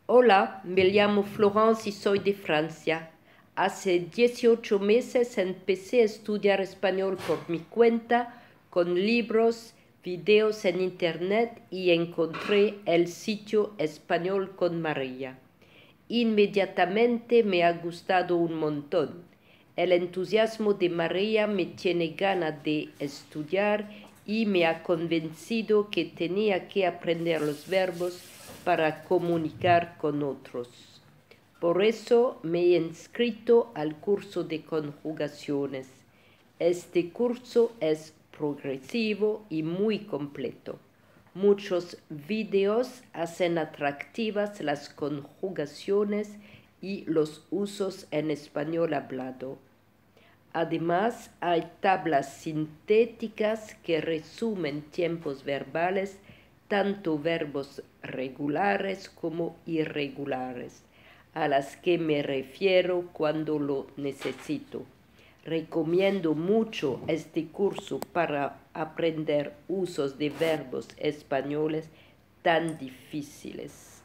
Hola, me llamo Florence y soy de Francia. Hace 18 meses empecé a estudiar español por mi cuenta, con libros, videos en internet y encontré el sitio Español con María. Inmediatamente me ha gustado un montón. El entusiasmo de María me tiene ganas de estudiar y me ha convencido que tenía que aprender los verbos para comunicar con otros. Por eso me he inscrito al curso de conjugaciones. Este curso es progresivo y muy completo. Muchos videos hacen atractivas las conjugaciones y los usos en español hablado. Además, hay tablas sintéticas que resumen tiempos verbales, tanto verbos regulares como irregulares, a las que me refiero cuando lo necesito. Recomiendo mucho este curso para aprender usos de verbos españoles tan difíciles.